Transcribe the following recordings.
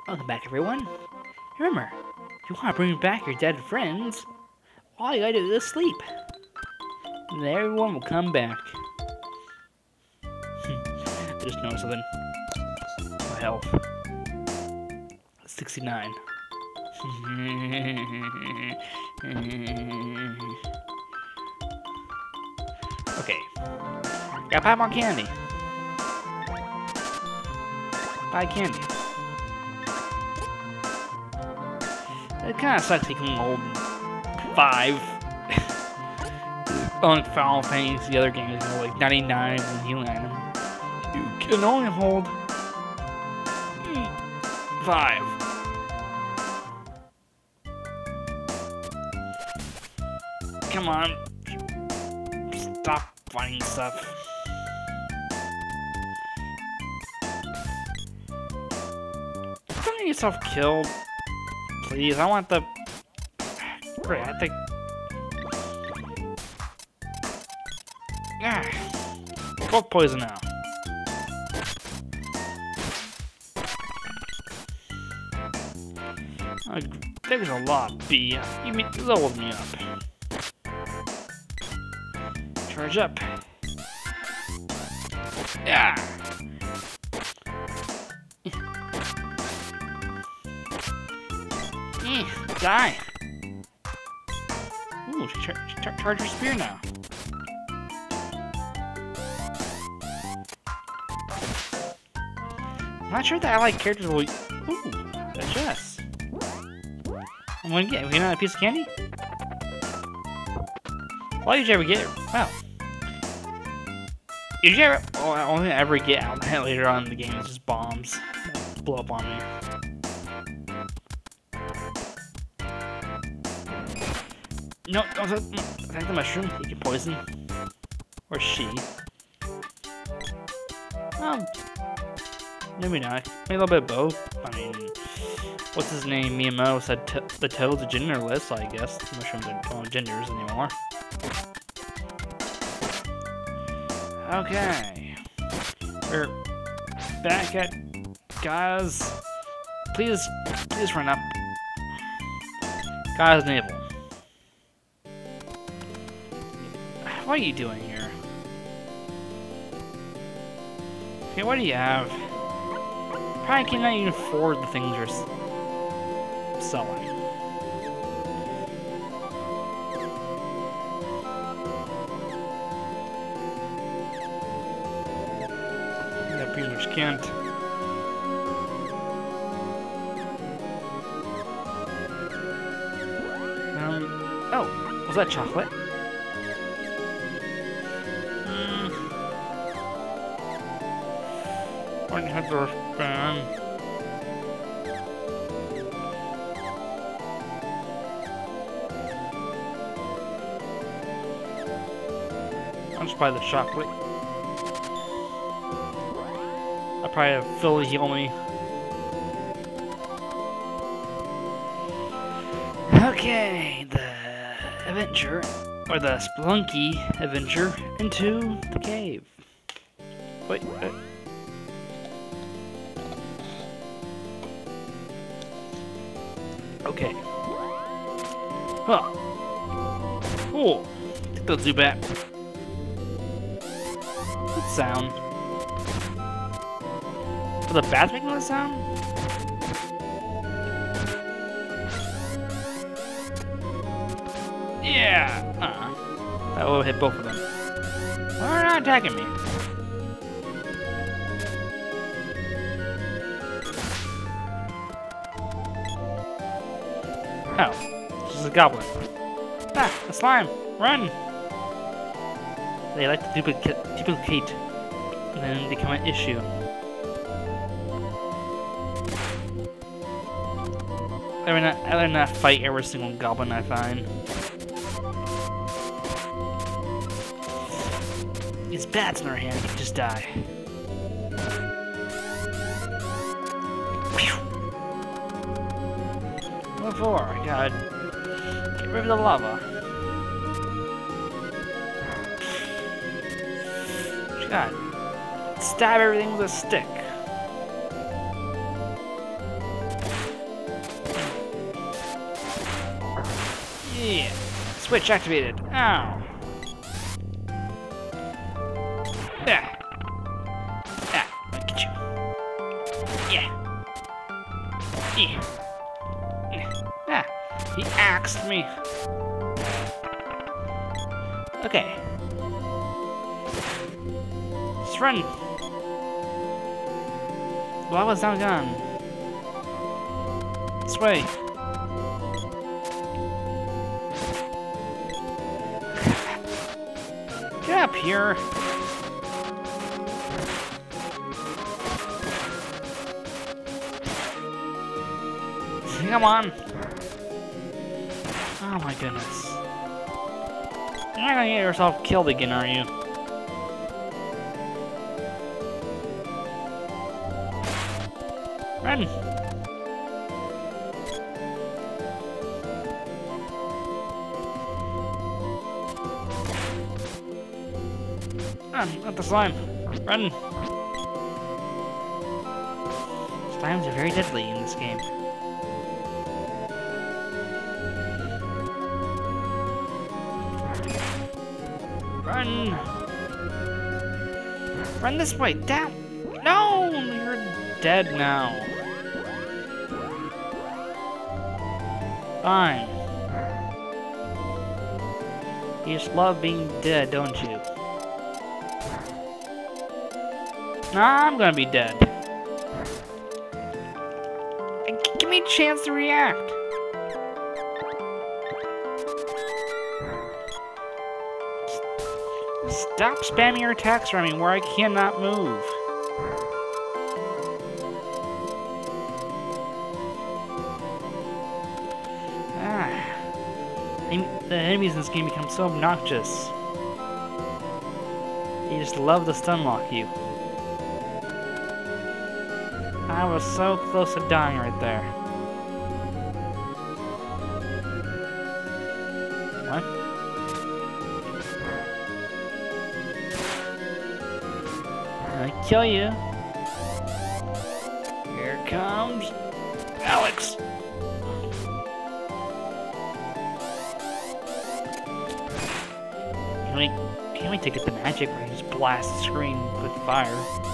Welcome back, everyone. Remember, if you want to bring back your dead friends, all you gotta do is sleep. And then everyone will come back. I just noticed something. My health. 69. Okay. Gotta buy more candy. Buy candy. It kinda sucks becoming old. 5. On Final Fantasy, the other games, you know, like 99 and healing item. You can only hold 5. Come on. Stop finding stuff. Don't get yourself killed. Please, I want the... Great, I think... Both poison now. There's a lot, B. You leveled me up. Charge up. Yeah. Die. Ooh, charge her spear now. I'm not sure that allied characters will... Ooh, a chest. I'm gonna get... We get another piece of candy? Why did you ever get... Wow. Did you ever... Oh, I only ever get out later on in the game is just bombs that blow up on me. No, don't attack the mushroom. You can poison. Or she. Maybe not. Maybe a little bit of both. I mean, what's his name? Miyamoto said the toad's a genderless, so I guess the mushrooms don't genders anymore. Okay. We're back at Gaia's. Please run up. Gaia's navel. What are you doing here? Okay, what do you have? Probably cannot even afford the things you're selling. Yeah, pretty much can't. Oh, was that chocolate? I'll just buy the chocolate. I'll probably have Philly heal me. Okay, the adventure, or the Spelunky adventure into the cave. Wait, okay. Huh. Cool. Take the Zubat. Good sound. Are the bats making that sound? Yeah. That will hit both of them. Why are they not attacking me? Oh, this is a goblin. Ah, a slime! Run! They like to duplicate and then become an issue. I'd rather not fight every single goblin I find. These bats in our hand can just die. Level 4, I gotta get rid of the lava. God, stab everything with a stick. Yeah. Switch activated. Ow. Yeah. Ah, I'll get you. Yeah. Yeah. Ah, he axed me. Okay. Let's run. Lava's now gone. This way. Get up here. Come on. Oh my goodness. You're not gonna get yourself killed again, are you? Run! Run, not the slime. Run! Slimes are very deadly in this game. Run! Run this way! Down! No! You're dead now. Fine. You just love being dead, don't you? Nah, I'm gonna be dead. Give me a chance to react. Stop spamming your attacks around me where I cannot move. The enemies in this game become so obnoxious. They just love to stun lock you. I was so close to dying right there. What? I kill you. Here comes Alex. Can't wait to get the magic where you just blast the screen with fire.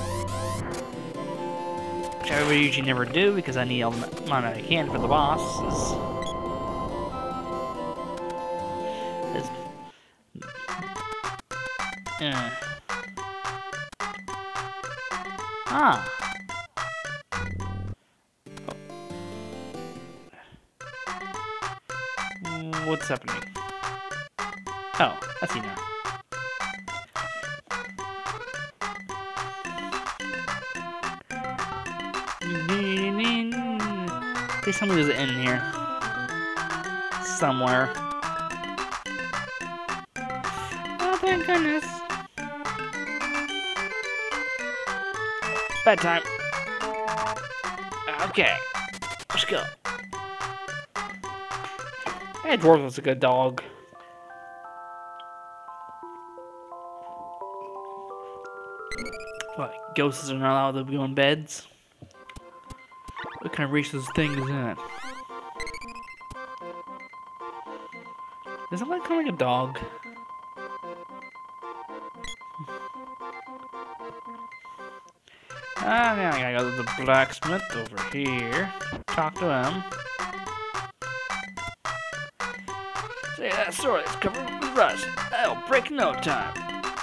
Which I would usually never do because I need all the mana I can for the bosses. Ah. Oh. What's happening? Oh, I see now. Please tell me there's an end here. Somewhere. Oh, thank goodness. Bedtime. Okay. Let's go. Hey, Dwarf was a good dog. What, ghosts are not allowed to go in beds? What kind of racist thing is that? Does it look kind of like a dog? Ah, now I gotta go to the blacksmith over here. Talk to him. Say, that sword is covered with rust. That'll break in no time.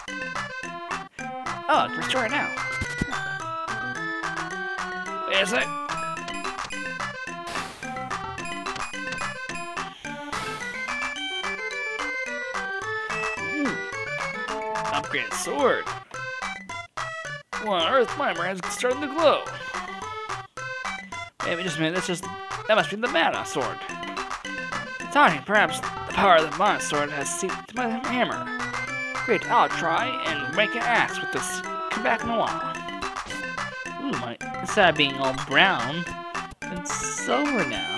Oh, it's restore it now. Wait a sec. Upgraded sword. What on earth? My brand's starting to glow. Maybe just a minute. That must be the mana sword. Tony, perhaps the power of the mana sword has seeped to my hammer. Great, I'll try and make an axe with this. Come back in a while. Ooh, instead of being all brown, it's silver now.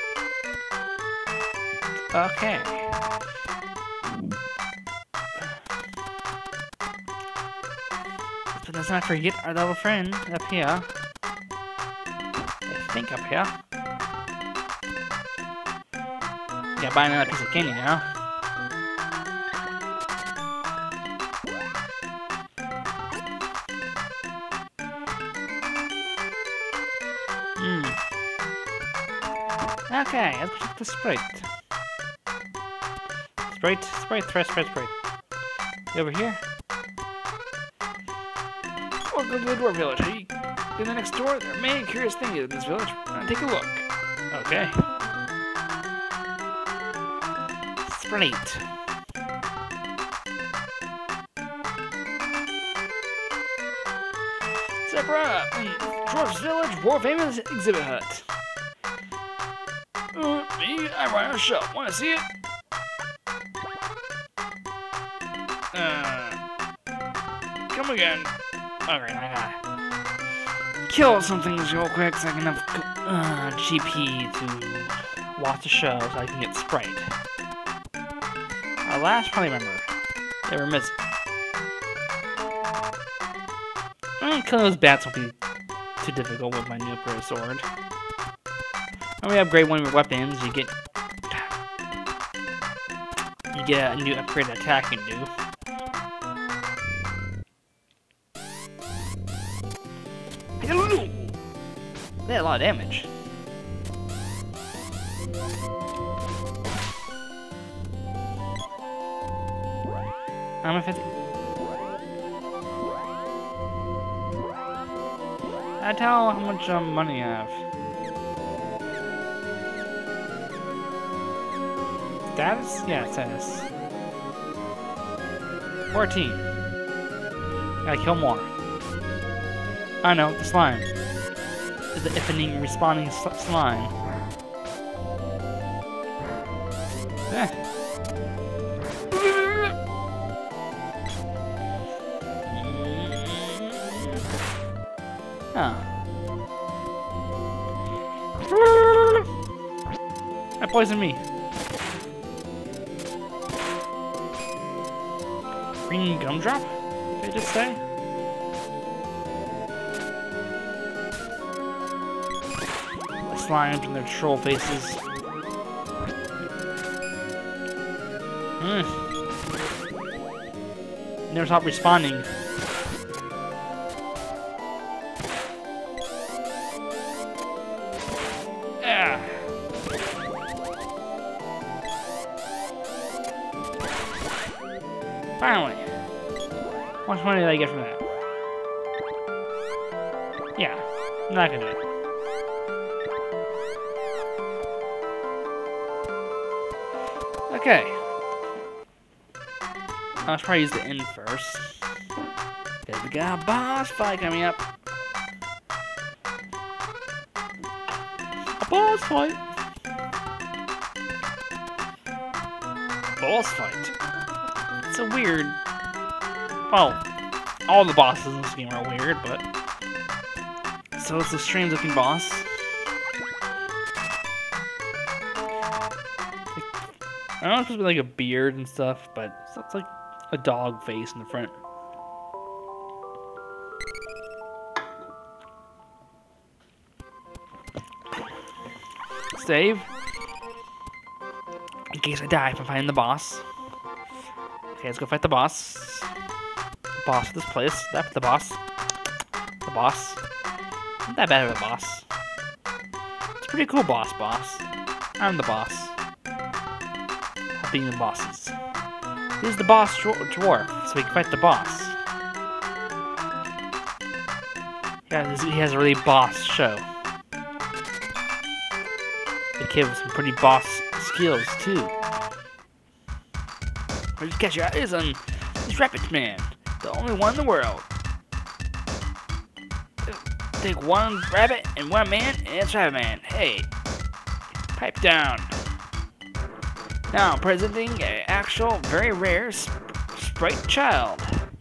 Okay. But let's not forget our little friend up here. I think up here. Gotta buy another piece of candy now. Okay, let's check the Sprite. Sprite. Over here. Welcome to the Dwarf Village. Hey, in the next door, there are many curious things in this village. Take a look. Okay. Sprite. Step right up in Dwarf's Village, World Famous Exhibit Hut. Me, I run a show. Wanna see it? Come again. Alright, I gotta kill some things real quick so I can have GP to watch the show so I can get Sprite. Our last party member. They were missing. Killing those bats won't be too difficult with my new upgraded sword. When we upgrade one of your weapons, you get a new upgraded attack you can do. They had a lot of damage. I'm at 50. I tell how much money I have. Status? Yeah, status. 14. Gotta kill more. I know, the slime. The Ifening respawning slime. Oh. That poisoned me. Green gumdrop? Did they just say? The slimes and their troll faces. Never stop responding. Finally! How much money did I get from that? Yeah, I'm not gonna do it. Okay. I should probably use the end first. Because we got a boss fight coming up. A boss fight! Boss fight. It's a weird... Well, all the bosses in this game are weird, but... So it's a strange looking boss. I don't know if it's supposed to be like a beard and stuff, but it's like a dog face in the front. Save. In case I die from fighting the boss. Okay, let's go fight the boss. The boss of this place. That's the boss. The boss. Not that bad of a boss. It's a pretty cool boss. I'm the boss. Being the bosses. This is the boss dwarf, so we can fight the boss. Yeah, he has a really boss show. The kid with some pretty boss skills too. Or just catch your eyes on this Rabbit Man, the only one in the world. Take one rabbit and one man, and it's Rabbit Man. Hey, pipe down. Now presenting an actual, very rare Sprite child.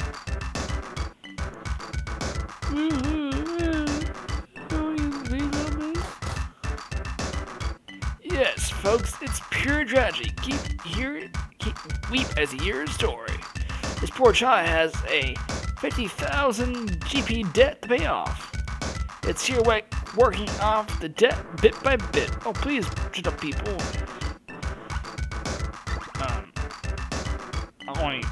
Yes, folks, it's pure tragedy. Weep as you hear his story. This poor child has a 50,000 GP debt to pay off. It's here working off the debt bit by bit. Oh, please, shut up, people. point.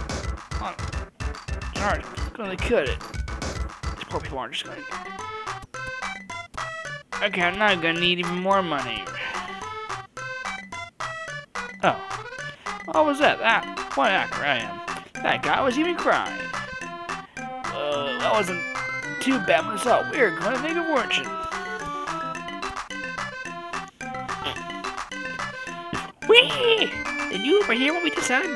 Alright, gonna cut it. These poor people aren't just gonna. Okay, I'm not gonna need even more money. Oh. What was that? What actor I am. That guy was even crying. That wasn't too bad myself. We're gonna make a fortune. Whee! Did you overhear what we just said?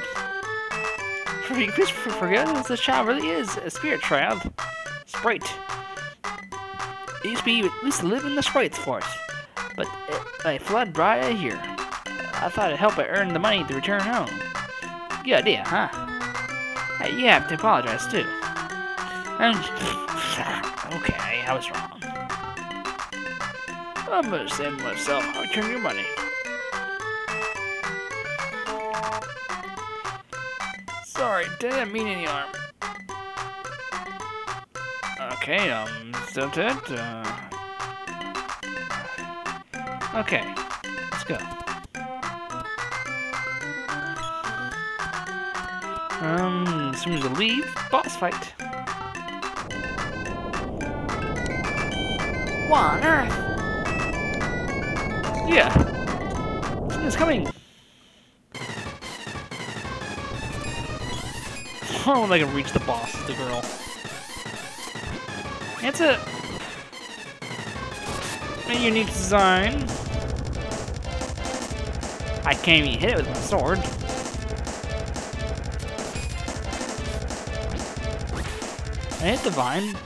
Forget this child really is a spirit child. Sprite. It used to live in the Sprite's forest, but I fled right out of here. I thought it'd help I earn the money to return home. Good idea, huh? Hey, you have to apologize too. Okay, I was wrong. I'm gonna say to myself, I'll return your money. Sorry, didn't mean any harm. Okay, okay, let's go. As soon as I leave, boss fight. What on earth? Yeah, something's coming. I don't know if I can reach the boss, the girl. It's a unique design. I can't even hit it with my sword. I hit the vine.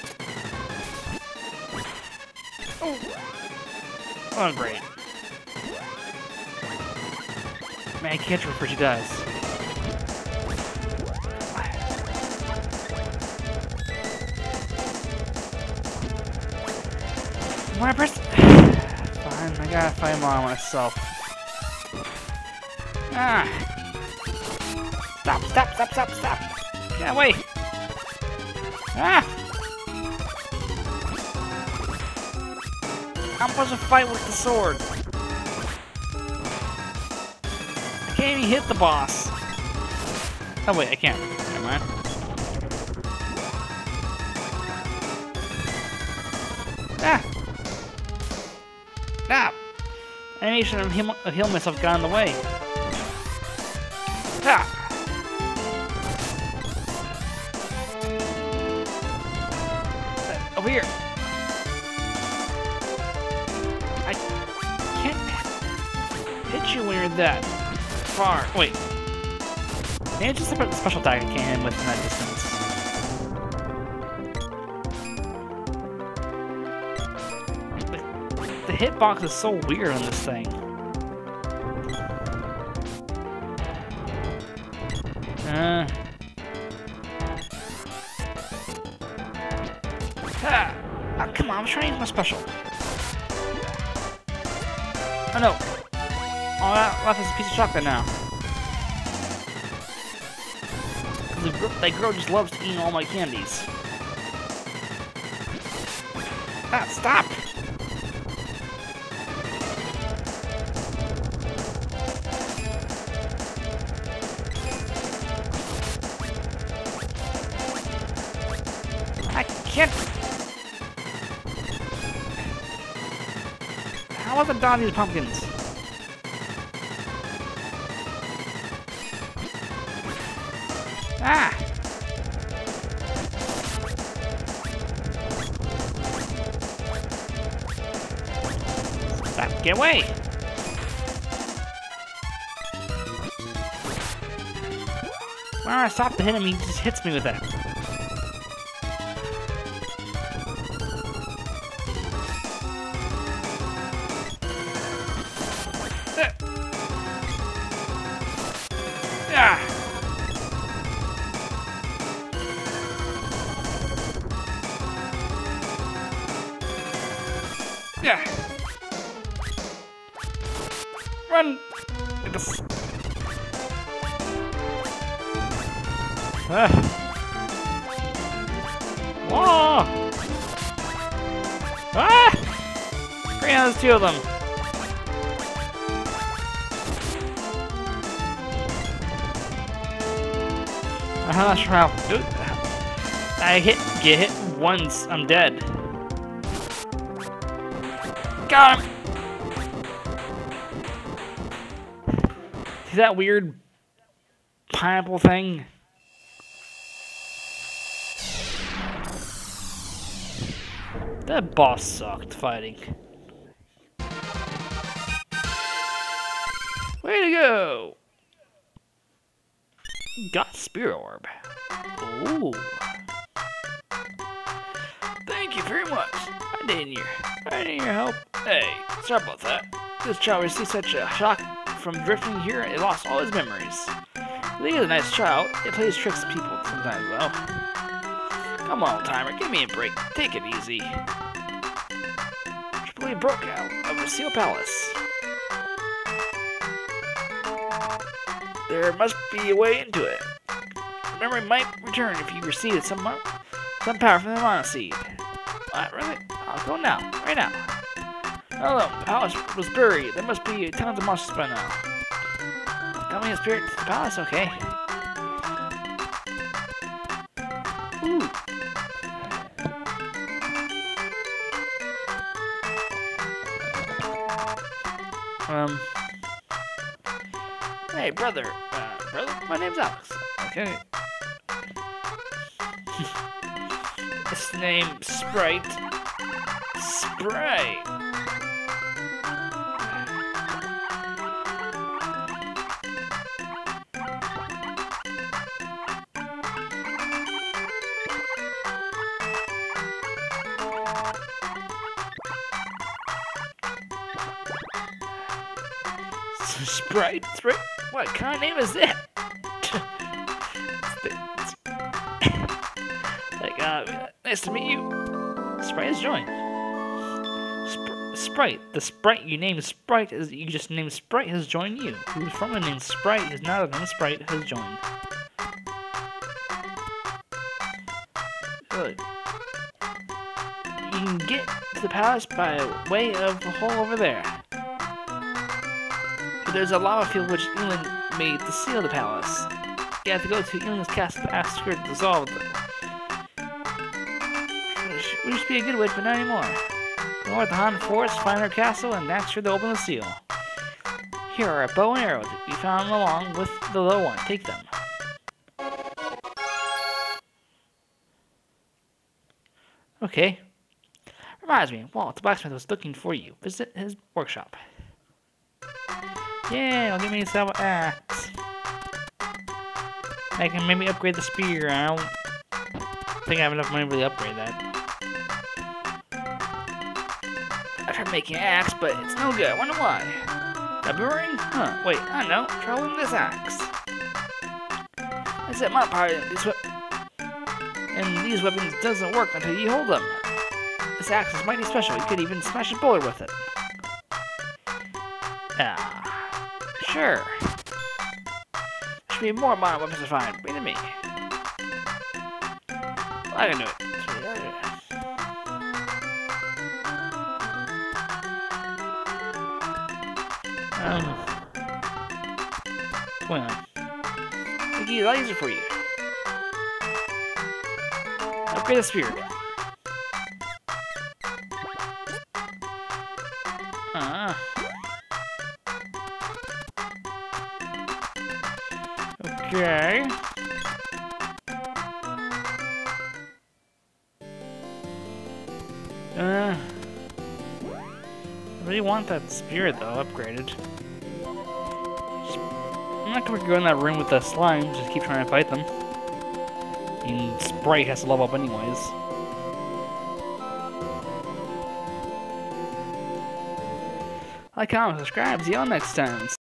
Oh, great. Man, I can't catch her before she dies. When I press... Fine, I gotta fight him all myself. Ah! Stop! Get away! Ah! I'm supposed to fight with the sword. I can't even hit the boss. Oh wait, I can't. Never mind. Ah! Stop! Animation of heal myself got in the way. Ah! Over here. I can't hit you when you're that far. Wait. Maybe it's just a special attack I can't hit him with in that distance. The hitbox is so weird on this thing. Oh, come on, I'm trying to use my special. Oh no. All that left is a piece of chocolate now. That girl just loves eating all my candies. Ah, stop! I can't. How was it done these pumpkins? Ah! Stop! Get away! When I stop to hit him, he just hits me with that. Yeah. Run! Whoa! Ah! Great, there's two of them. I'm not sure how. I get hit once, I'm dead. Got him! See that weird pineapple thing? That boss sucked fighting. Way to go! Got Spirit Orb. Ooh. Thank you very much. I need your help. Hey, sorry about that. This child received such a shock from drifting here, it lost all his memories. He is a nice child. It plays tricks on people sometimes, though. Come on, timer, give me a break. Take it easy. Triple A broke out of the Seal Palace. There must be a way into it. Memory might return if you receive some power from the Mana Seed. What, really? I'll go now, right now. Oh, the palace was buried. There must be tons of monsters by now. Coming in spirit to the palace, okay. Ooh. Hey, brother, my name's Alex. Okay. This name, Sprite. Sprite. Sprite? Sprite? What kind of name is that? Nice to meet you. Sprite has joined. Sprite. The Sprite you named Sprite is you just named Sprite has joined you. Who's from the name Sprite is not a name Sprite has joined. Good. You can get to the palace by way of the hole over there. There's a lava field which England made to seal the palace. You have to go to England's castle to ask her to dissolve it. Which used to be a good witch, but not anymore. Go north to Han Forest, find her castle, and ask her to open the seal. Here are a bow and arrow that we found along with the low one. Take them. Okay. Reminds me, Walt, the blacksmith was looking for you. Visit his workshop. Yeah, I'll give me a silver axe. I can maybe upgrade the spear. I don't think I have enough money to really upgrade that. I tried making an axe, but it's no good. I wonder why. February? Huh, wait, I know. Try holding this axe. I said my part in these weapons doesn't work until you hold them. This axe is mighty special. You could even smash a bullet with it. Ah. Sure. There should be more modern weapons to find. Bring to me. I can do it. 29. Mickey, I'll use it for you. Upgrade the spear. Okay. I really want that spear though, upgraded. I'm not gonna go in that room with the slime, just keep trying to fight them. I mean, Sprite has to level up anyways. Like, comment, subscribe, see y'all next time.